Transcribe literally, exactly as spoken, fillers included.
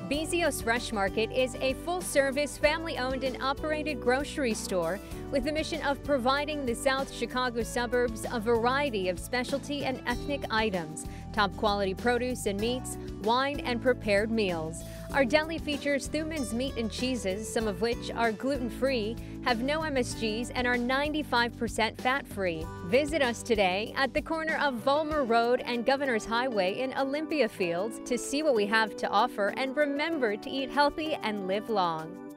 Bezios Fresh Market is a full-service, family-owned and operated grocery store with the mission of providing the South Chicago suburbs a variety of specialty and ethnic items, top-quality produce and meats, wine, and prepared meals. Our deli features Thuman's meat and cheeses, some of which are gluten-free, have no M S Gs, and are ninety-five percent fat-free. Visit us today at the corner of Vollmer Road and Governor's Highway in Olympia Fields to see what we have to offer, and remember to eat healthy and live long.